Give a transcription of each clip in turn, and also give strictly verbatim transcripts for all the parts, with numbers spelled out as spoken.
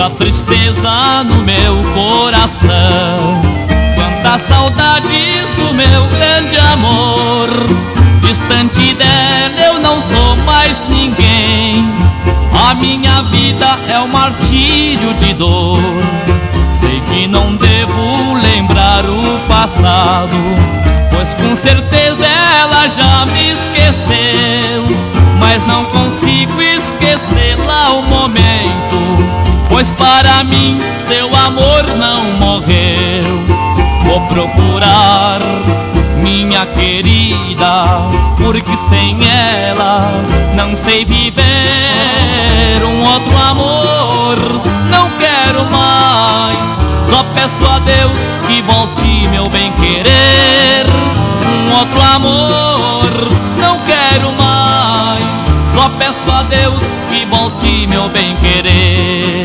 Quanta tristeza no meu coração, quantas saudades do meu grande amor. Distante dela eu não sou mais ninguém, a minha vida é um martírio de dor. Sei que não devo lembrar o passado, pois com certeza ela já me esqueceu. Mas não consigo esquecê-la ao momento, pois para mim seu amor não morreu. Vou procurar minha querida, porque sem ela não sei viver. Um outro amor não quero mais, só peço a Deus que volte meu bem-querer. Um outro amor não quero mais, só peço a Deus que volte meu bem-querer.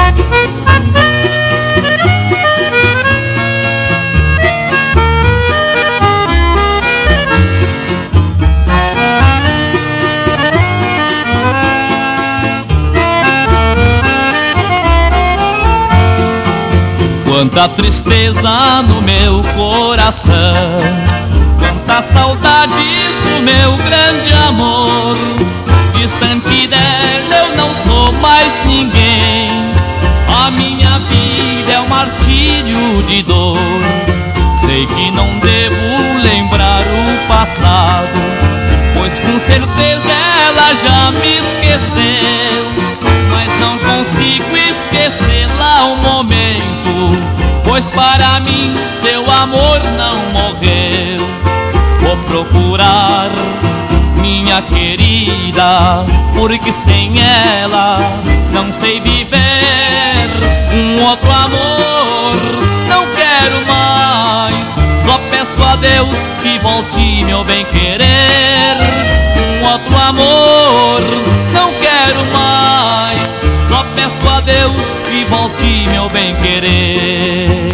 Quanta tristeza no meu coração, quantas saudades do meu grande amor. Distante dela eu não sou mais ninguém, a minha vida é um martírio de dor. Sei que não devo lembrar o passado, pois com certeza ela já me esqueceu. Mas não consigo esquecê-la ao momento, pois para mim seu amor não morreu. Vou procurar minha querida, porque sem ela não sei viver. Um outro amor não quero mais, só peço a Deus que volte meu bem-querer. Um outro amor não quero mais, só peço a Deus que volte meu bem-querer.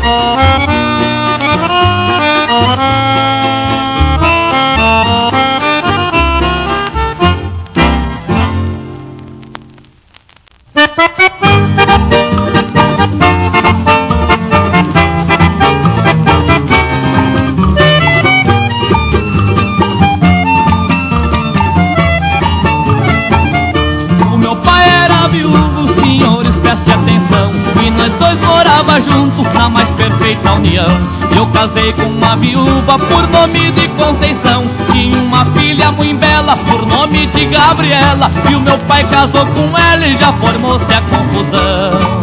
Junto na mais perfeita união, eu casei com uma viúva por nome de Conceição. Tinha uma filha muito bela por nome de Gabriela, e o meu pai casou com ela e já formou-se a confusão.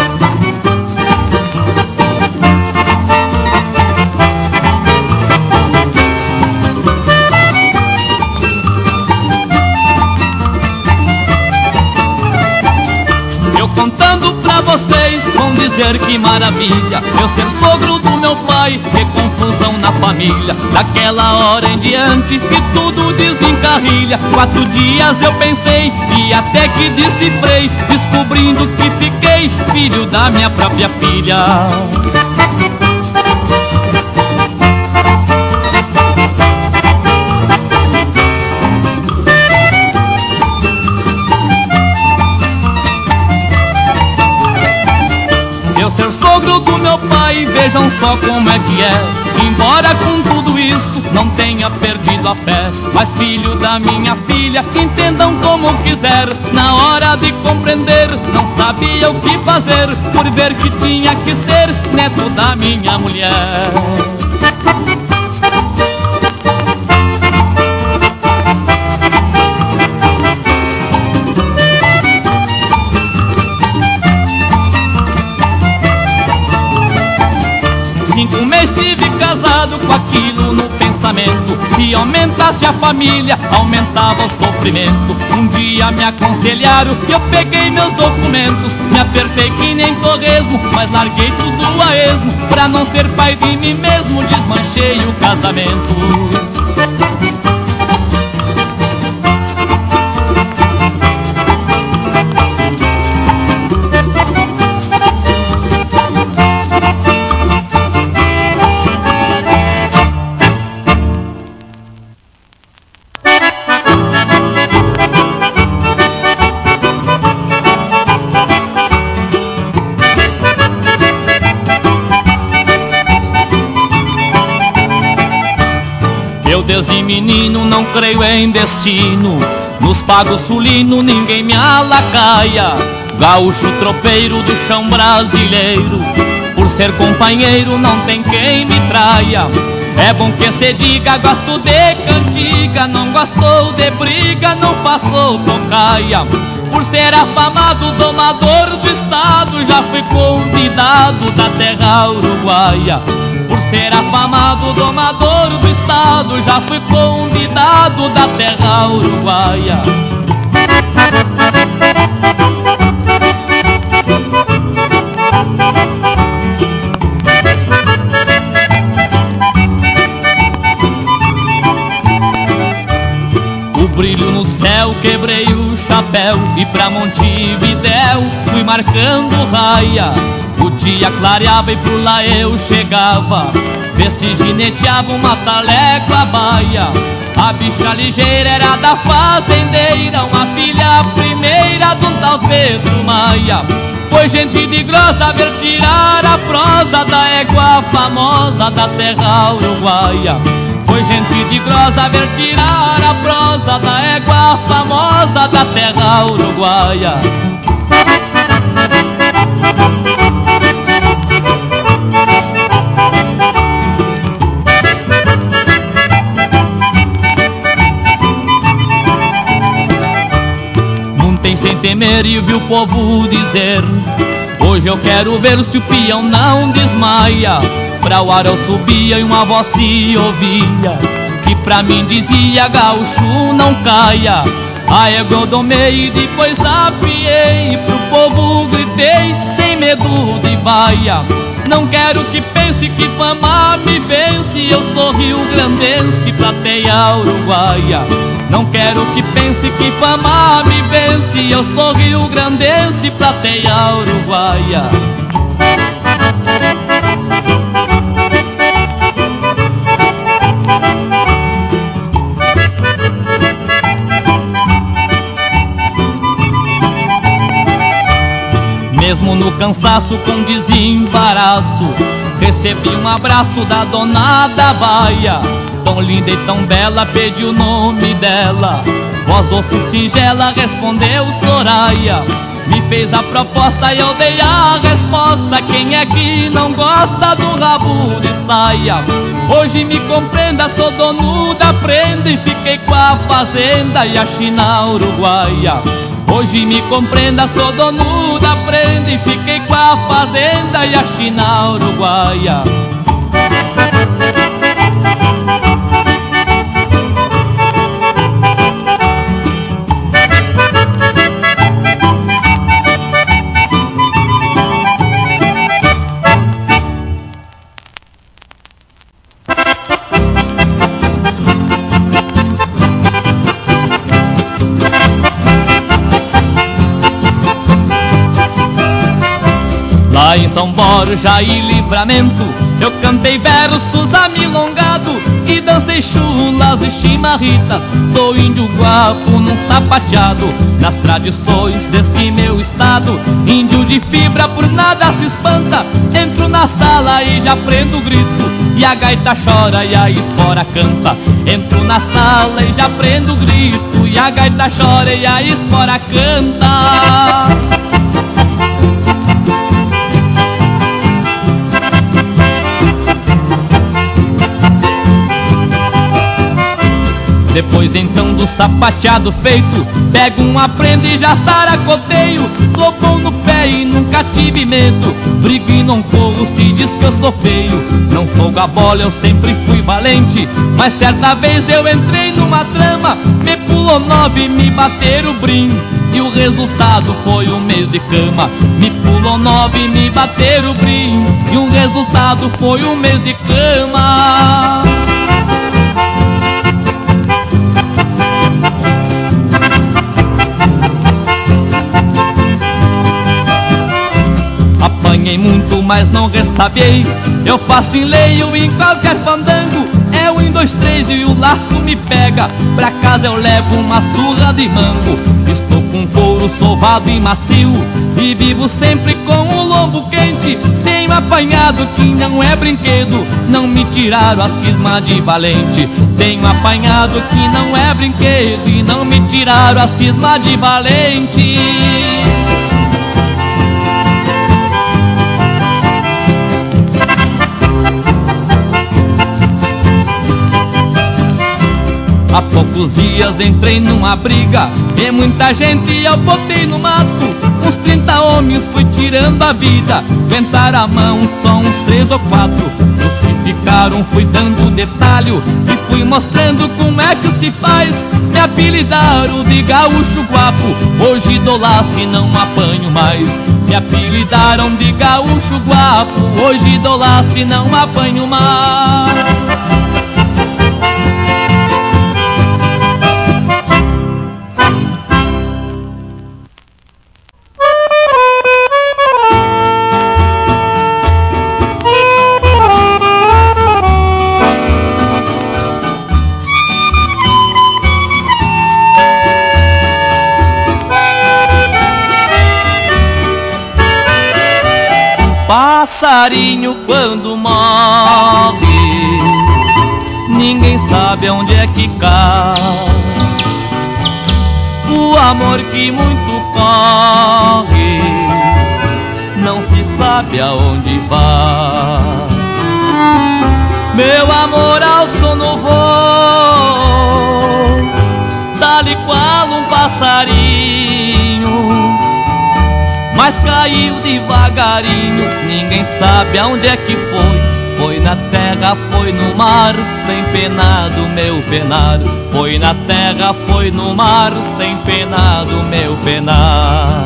Contando pra vocês, vão dizer que maravilha eu ser sogro do meu pai, que confusão na família. Daquela hora em diante que tudo desencarrilha. Quatro dias eu pensei e até que decifrei, descobrindo que fiquei filho da minha própria filha. Ser sogro do meu pai, vejam só como é que é. Embora com tudo isso não tenha perdido a fé, mas filho da minha filha, entendam como quiser. Na hora de compreender, não sabia o que fazer, por ver que tinha que ser neto da minha mulher. Cinco meses estive casado com aquilo no pensamento. Se aumentasse a família, aumentava o sofrimento. Um dia me aconselharam e eu peguei meus documentos. Me apertei que nem torresmo, mas larguei tudo a esmo. Pra não ser pai de mim mesmo, desmanchei o casamento. desde menino não creio em destino, nos pagos sulino ninguém me alacaia. Gaúcho tropeiro do chão brasileiro, por ser companheiro não tem quem me traia. É bom que se diga, gosto de cantiga, não gostou de briga, não passou tocaia. Por ser afamado domador do estado, já fui convidado da terra uruguaia. Por ser afamado domador do estado, já fui convidado da terra uruguaia. O brilho no céu, quebrei o chapéu e pra Montevidéu fui marcando raia. O dia clareava e por lá eu chegava, vê se gineteava uma talégua baia. A bicha ligeira era da fazendeira, uma filha primeira de um tal Pedro Maia. Foi gente de grossa ver tirar a prosa da égua famosa da terra uruguaia. Foi gente de grossa ver tirar a prosa da égua famosa da terra uruguaia. Montei sem temer e vi o povo dizer: hoje eu quero ver se o peão não desmaia. Pra o ar eu subia e uma voz se ouvia, que pra mim dizia: gaúcho não caia. Aí eu domei e depois apiei, pro povo gritei sem medo de vaia. Não quero que pense que fama me vence, eu sou rio-grandense, plateia uruguaia. Não quero que pense que fama me vence, eu sou rio-grandense, plateia uruguaia. Mesmo no cansaço com desembaraço, recebi um abraço da dona da baia. Tão linda e tão bela, pedi o nome dela, voz doce e singela, respondeu Soraya. Me fez a proposta e eu dei a resposta: quem é que não gosta do rabo de saia? Hoje me compreenda, sou dono da prenda e fiquei com a fazenda e a China uruguaia. Hoje me compreenda, sou dono da prenda e fiquei com a fazenda e a China uruguaia. Lá em São Borja e Livramento eu cantei versos amilongado e dancei chulas e chimarritas. Sou índio guapo num sapateado, nas tradições deste meu estado. Índio de fibra por nada se espanta, entro na sala e já prendo o grito, e a gaita chora e a espora canta. Entro na sala e já prendo o grito, e a gaita chora e a espora canta. Depois então do sapateado feito, pego uma prenda e já saracoteio. Sou bom no pé e nunca tive medo, brigo e não corro se diz que eu sou feio. Não sou gabola, eu sempre fui valente, mas certa vez eu entrei numa trama. Me pulou nove e me bateram o brim, e o resultado foi um mês de cama. Me pulou nove e me bateram o brim, e o resultado foi um mês de cama. Apanhei muito, mas não ressabiei, eu faço enleio em qualquer fandango. É o um, dois, três e o laço me pega, pra casa eu levo uma surra de mango. Estou com couro Sou sovado e macio e vivo sempre com o lombo quente. Tenho apanhado que não é brinquedo, não me tiraram a cisma de valente. Tenho apanhado que não é brinquedo e não me tiraram a cisma de valente. Há poucos dias entrei numa briga e muita gente eu botei no mato. Uns trinta homens fui tirando a vida, ventar a mão só uns três ou quatro. Os que ficaram fui dando detalhe e fui mostrando como é que se faz. Me apelidaram de gaúcho guapo, hoje dou laço e não apanho mais. Me apelidaram de gaúcho guapo, hoje dou laço e não apanho mais. Passarinho quando morre, ninguém sabe onde é que cai. O amor que muito corre, não se sabe aonde vai. Meu amor ao sono voo, tal e qual um passarinho, mas caiu devagarinho, ninguém sabe aonde é que foi. Foi na terra, foi no mar, sem penado meu penar. Foi na terra, foi no mar, sem penado meu penar.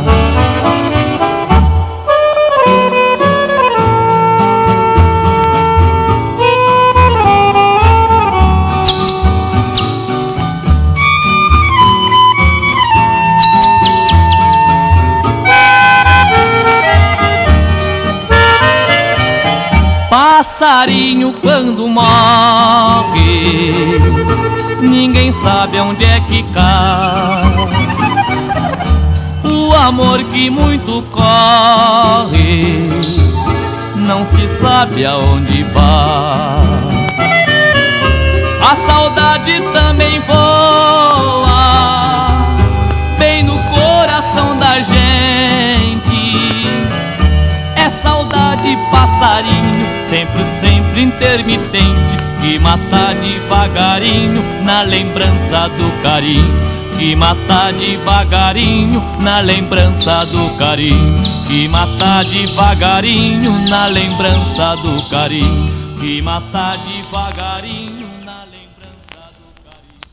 Passarinho quando morre, ninguém sabe onde é que cai. O amor que muito corre, não se sabe aonde vai. A saudade também voa, bem no coração da gente. É saudade passarinho, sempre, sempre intermitente, que mata devagarinho na lembrança do carinho. Que mata devagarinho na lembrança do carinho. Que mata devagarinho na lembrança do carinho. Que mata devagarinho na lembrança do carinho.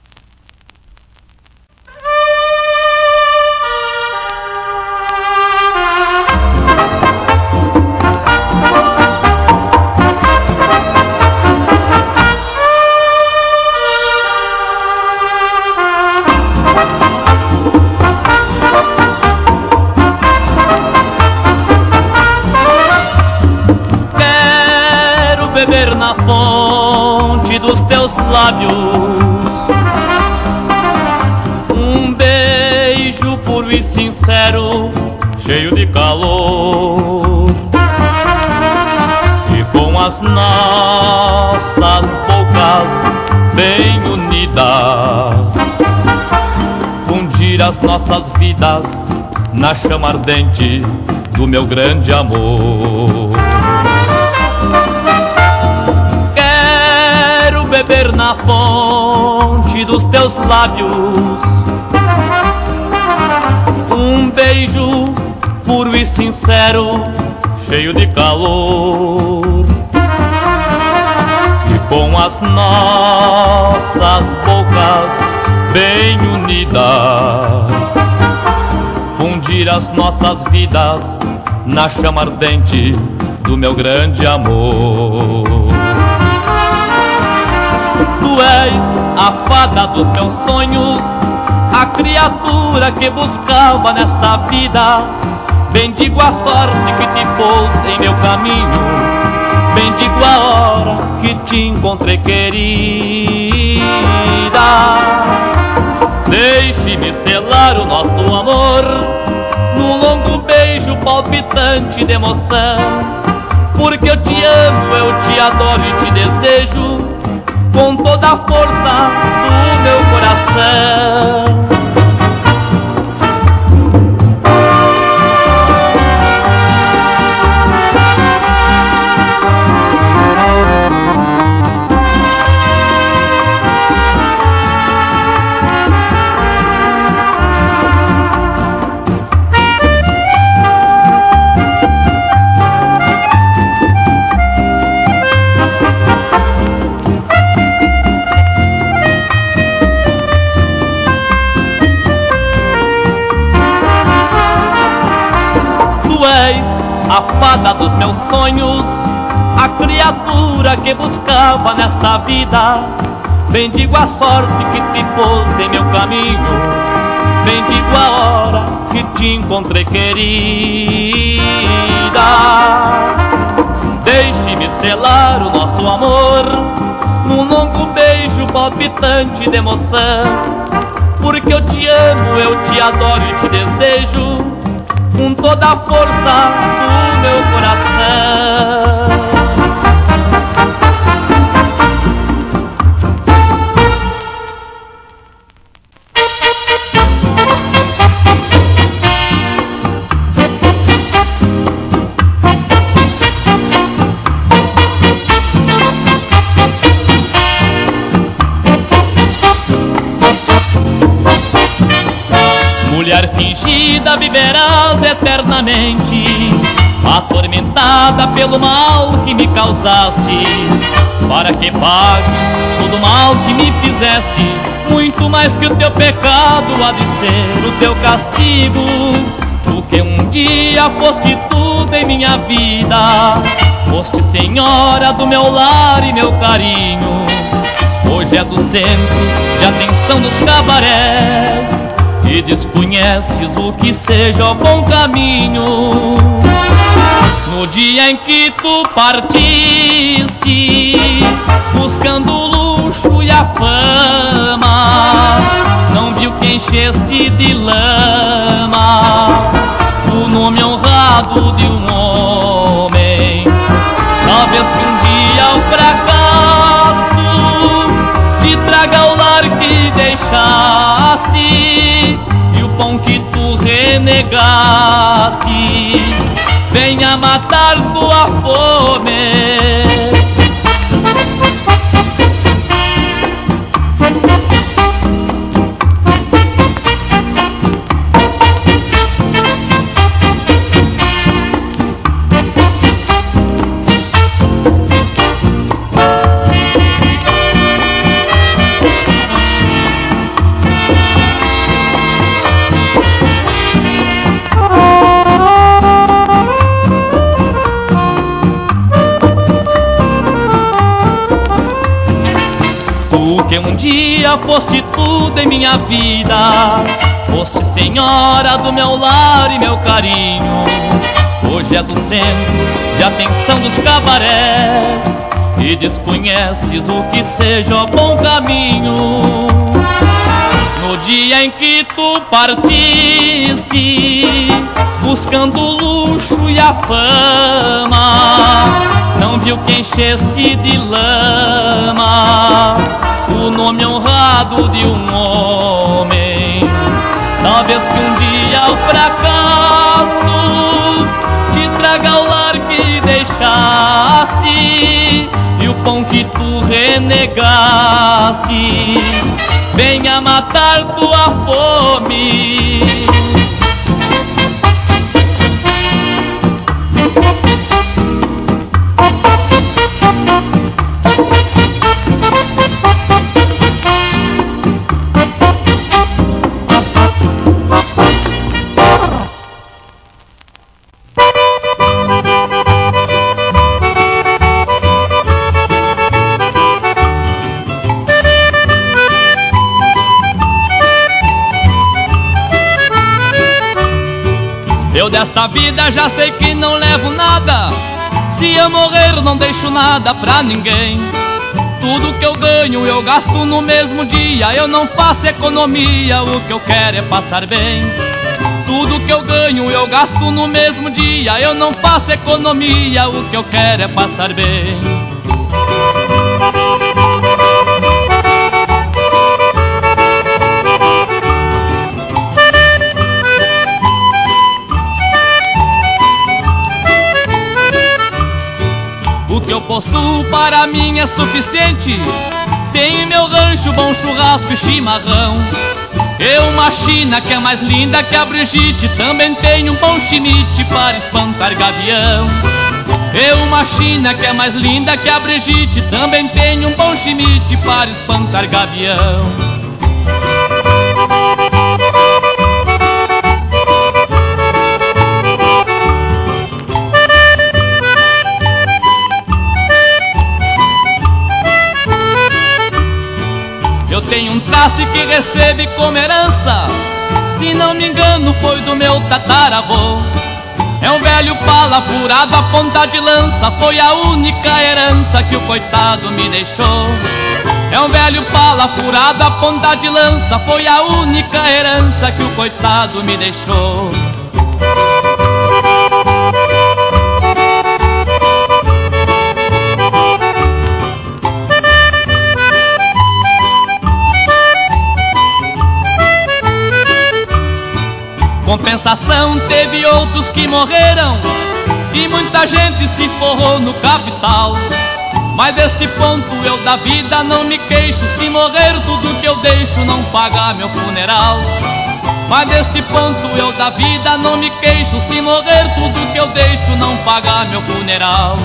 Beber na fonte dos teus lábios, um beijo puro e sincero, cheio de calor. E com as nossas bocas bem unidas, fundir as nossas vidas na chama ardente do meu grande amor. Beber na fonte dos teus lábios, um beijo puro e sincero, cheio de calor. E com as nossas bocas bem unidas, fundir as nossas vidas na chama ardente do meu grande amor. Tu és a fada dos meus sonhos, a criatura que buscava nesta vida. Bendigo a sorte que te pôs em meu caminho, bendigo a hora que te encontrei, querida. Deixe-me selar o nosso amor num longo beijo palpitante de emoção. Porque eu te amo, eu te adoro e te desejo com toda a força do meu coração. A fada dos meus sonhos, a criatura que buscava nesta vida. Bendigo a sorte que te pôs em meu caminho, bendigo a hora que te encontrei, querida. Deixe-me selar o nosso amor num longo beijo palpitante de emoção. Porque eu te amo, eu te adoro e te desejo com toda a força do meu coração. Mulher fingida, viverás eternamente, atormentada pelo mal que me causaste, para que pagues todo o mal que me fizeste. Muito mais que o teu pecado há de ser o teu castigo. Tu que um dia foste tudo em minha vida, foste senhora do meu lar e meu carinho. Hoje és o centro de atenção dos cabarés e desconheces o que seja o bom caminho. No dia em que tu partiste, buscando o luxo e a fama, não viu que encheste de lama o nome honrado de um homem. Talvez que um dia o fracasso te traga o lar que deixaste e o pão que tu renegaste venha matar tua fome. Que um dia foste tudo em minha vida, foste senhora do meu lar e meu carinho. Hoje és o centro de atenção dos cabarés e desconheces o que seja o bom caminho. No dia em que tu partiste, buscando o luxo e a fama, não viu que encheste de lama o nome honrado de um homem. Talvez que um dia o fracasso te traga o lar que deixaste e o pão que tu renegaste venha matar tua fome. Eu desta vida já sei que não levo nada, se eu morrer não deixo nada pra ninguém. Tudo que eu ganho eu gasto no mesmo dia. Eu não faço economia, o que eu quero é passar bem. Tudo que eu ganho eu gasto no mesmo dia. Eu não faço economia, o que eu quero é passar bem. O que eu possuo para mim é suficiente. Tenho meu rancho, bom churrasco e chimarrão. Eu uma china que é mais linda que a Brigitte. Também tenho um bom chimite para espantar gavião. Eu uma china que é mais linda que a Brigitte. Também tenho um bom chimite para espantar gavião. Eu tenho um traste que recebe como herança. Se não me engano foi do meu tataravô. É um velho pala furado a ponta de lança. Foi a única herança que o coitado me deixou. É um velho pala furado a ponta de lança. Foi a única herança que o coitado me deixou. Compensação, teve outros que morreram e muita gente se forrou no capital. Mas deste ponto eu da vida não me queixo. Se morrer tudo que eu deixo não paga meu funeral. Mas deste ponto eu da vida não me queixo. Se morrer tudo que eu deixo não paga meu funeral.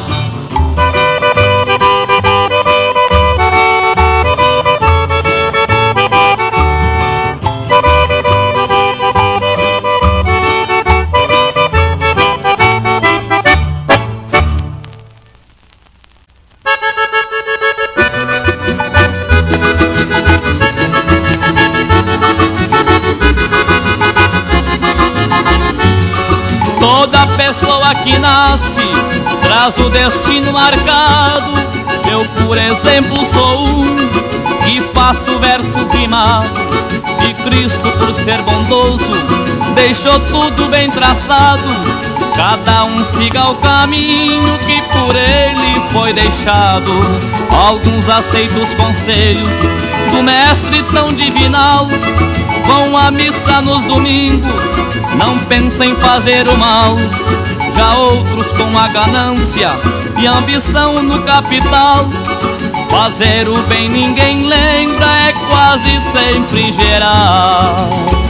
Toda pessoa que nasce traz o destino marcado. Eu, por exemplo, sou um que faço versos rimados. E Cristo, por ser bondoso, deixou tudo bem traçado. Cada um siga o caminho que por ele foi deixado. Alguns aceitam os conselhos do mestre tão divinal. Vão à missa nos domingos, não pensam em fazer o mal. Já outros com a ganância e ambição no capital. Fazer o bem ninguém lembra, é quase sempre geral.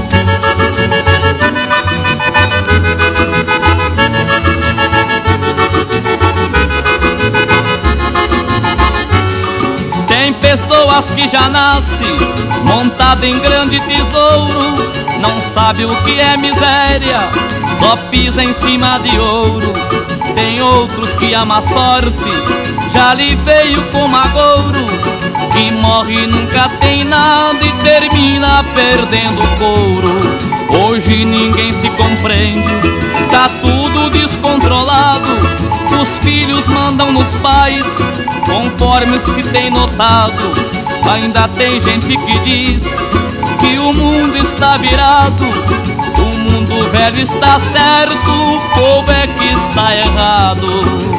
Tem pessoas que já nascem montada em grande tesouro. Não sabe o que é miséria, só pisa em cima de ouro. Tem outros que a má sorte já lhe veio como agouro. Que morre e nunca tem nada e termina perdendo couro. Hoje ninguém se compreende, tá tudo descontrolado. Os filhos mandam nos pais, conforme se tem notado. Ainda tem gente que diz que o mundo está virado. O mundo velho está certo, o povo é que está errado.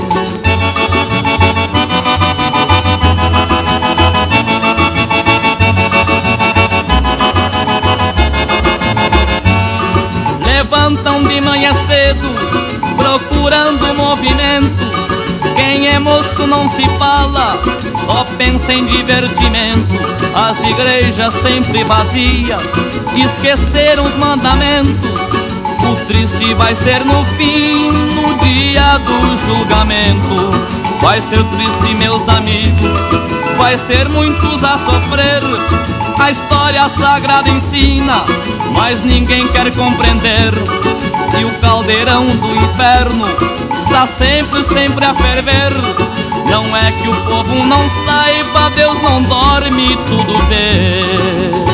Levantam de manhã cedo, procurando movimento. Quem é moço não se fala, só pensa em divertimento. As igrejas sempre vazias, esqueceram os mandamentos. O triste vai ser no fim, no dia do julgamento. Vai ser triste, meus amigos, vai ser muitos a sofrer. A história sagrada ensina, mas ninguém quer compreender. E o caldeirão do inferno está sempre, sempre a ferver. Não é que o povo não saiba, Deus não dorme, tudo vê.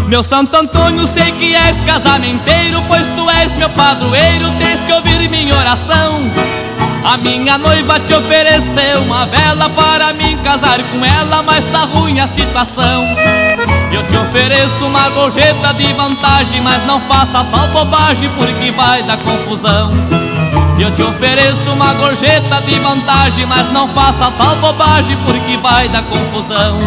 Meu Santo Antônio, sei que és casamenteiro, pois tu és meu padroeiro, tens que ouvir minha oração. A minha noiva te ofereceu uma vela para mim casar com ela, mas tá ruim a situação. Eu te ofereço uma gorjeta de vantagem, mas não faça tal bobagem porque vai dar confusão. Eu te ofereço uma gorjeta de vantagem, mas não faça tal bobagem porque vai dar confusão.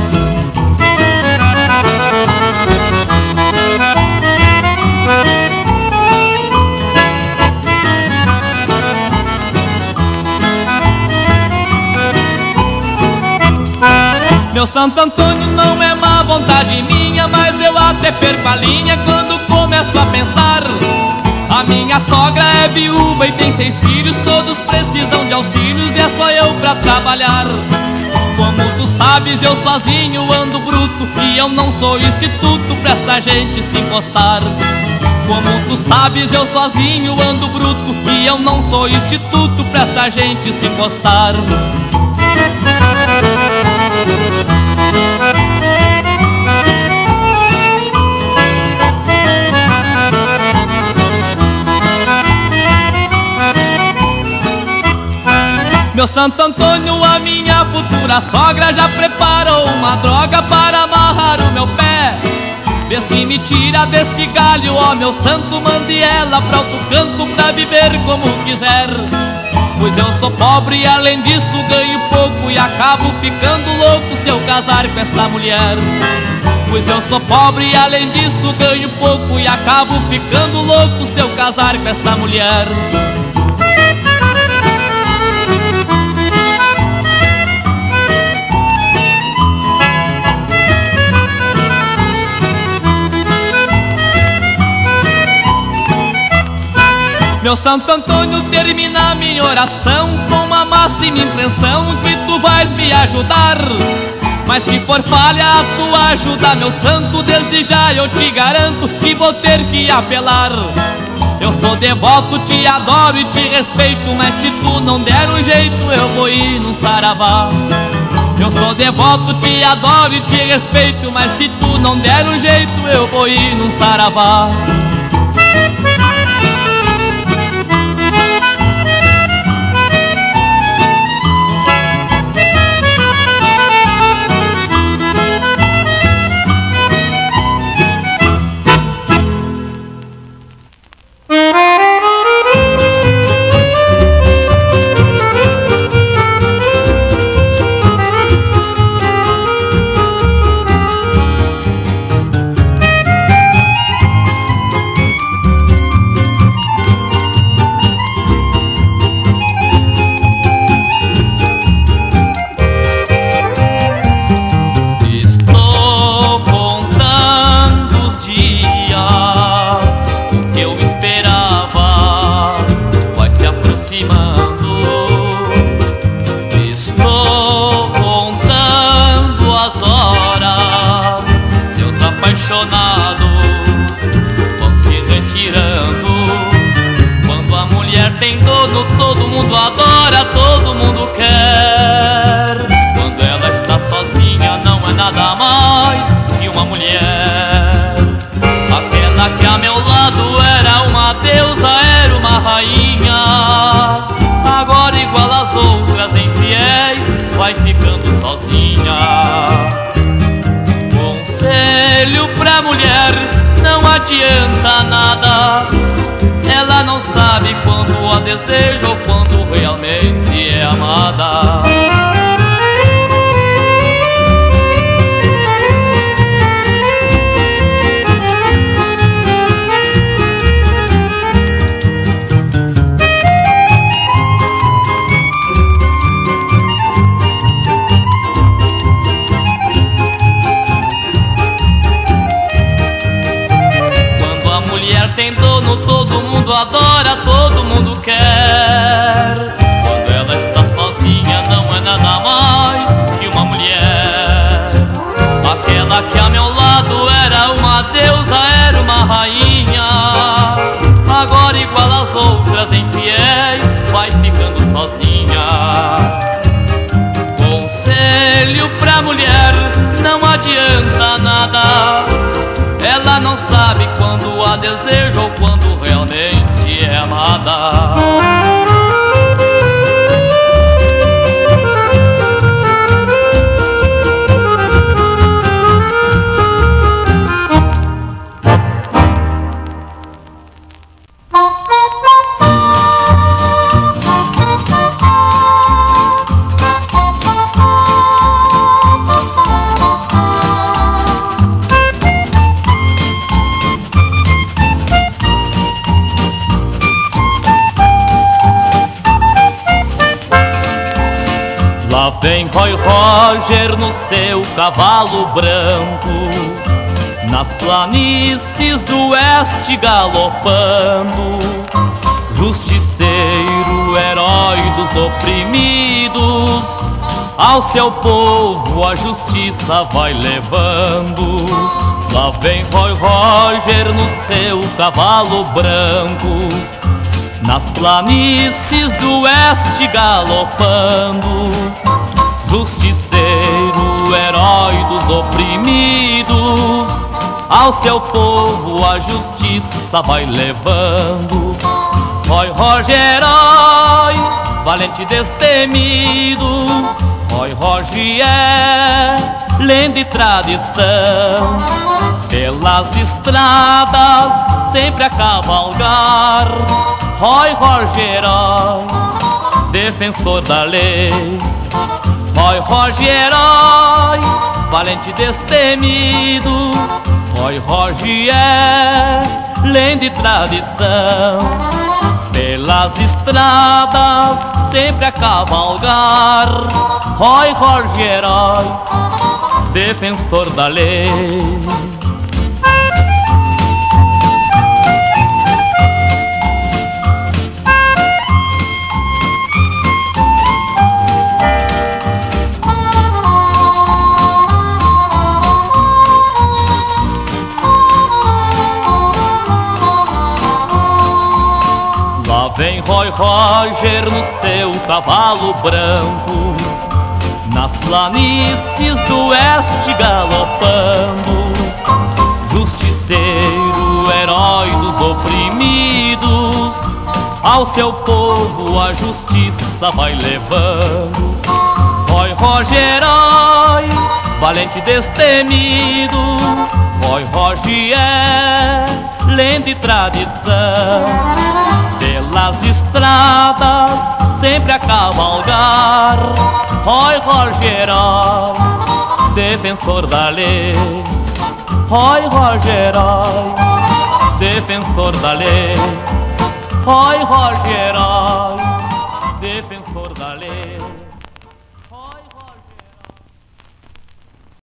Meu Santo Antônio, não é má vontade minha, mas eu até perco a linha quando começo a pensar. A minha sogra é viúva e tem seis filhos, todos precisam de auxílios e é só eu pra trabalhar. Como tu sabes, eu sozinho ando bruto e eu não sou instituto pra esta gente se encostar. Como tu sabes, eu sozinho ando bruto e eu não sou instituto pra esta gente se encostar. Meu Santo Antônio, a minha futura sogra já preparou uma droga para amarrar o meu pé. Vê se me tira deste galho, ó meu santo, mande ela pra outro canto pra viver como quiser. Pois eu sou pobre e além disso ganho pouco e acabo ficando louco se eu casar com esta mulher. Pois eu sou pobre e além disso ganho pouco e acabo ficando louco se eu casar com esta mulher. Meu Santo Antônio, termina minha oração com uma máxima impressão que tu vais me ajudar. Mas se for falha a tua ajuda, meu santo, desde já eu te garanto que vou ter que apelar. Eu sou devoto, te adoro e te respeito, mas se tu não der um jeito eu vou ir num saravá. Eu sou devoto, te adoro e te respeito, mas se tu não der um jeito eu vou ir num saravá. Tem dono, todo mundo adora, todo mundo quer. Quando ela está sozinha não é nada mais que uma mulher. Aquela que a meu lado era uma deusa, era uma rainha. Agora igual às outras infiéis, vai ficando sozinha. Conselho pra mulher, não adianta nada. Ela não sabe quando a deseja ou quando realmente é amada. Quando a mulher tem dono, todo mundo adora, todo mundo quer. Quando ela está sozinha não é nada mais que uma mulher. Aquela que a meu lado era uma deusa, era uma rainha. Agora igual às outras infiéis, vai ficando sozinha. Conselho pra mulher, não adianta nada. Ela desejo ou quando realmente é nada. Lá vem Roy Roger no seu cavalo branco, nas planícies do oeste galopando. Justiceiro, herói dos oprimidos, ao seu povo a justiça vai levando. Lá vem Roy Roger no seu cavalo branco, nas planícies do oeste galopando. Justiceiro, herói dos oprimidos, ao seu povo a justiça vai levando. Roy Roger, herói, valente destemido, Roy Roger é lenda e tradição. Pelas estradas sempre a cavalgar, Roy Roger, herói, defensor da lei. Roy Roger, herói, valente destemido, Roy Roger é lenda e tradição. Pelas estradas sempre a cavalgar, Roy Roger, herói, defensor da lei. Lá vem Roy Roger no seu cavalo branco, nas planícies do oeste galopando. Justiceiro, herói dos oprimidos, ao seu povo a justiça vai levando. Roy Roger, herói, valente destemido, Roy Roger é lenda e tradição. Pelas estradas sempre a cavalgar, Roy Roger, herói, defensor da lei. Roy Roger, herói, defensor da lei. Roy Roger, herói, defensor da lei.